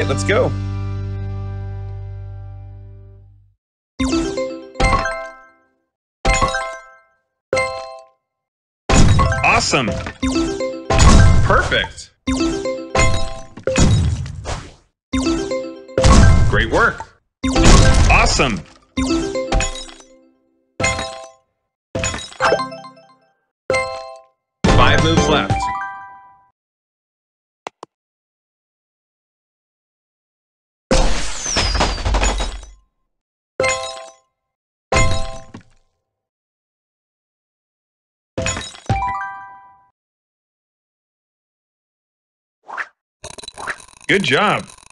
right, let's go. Awesome. Perfect. Great work. Awesome. Five moves left. Good job.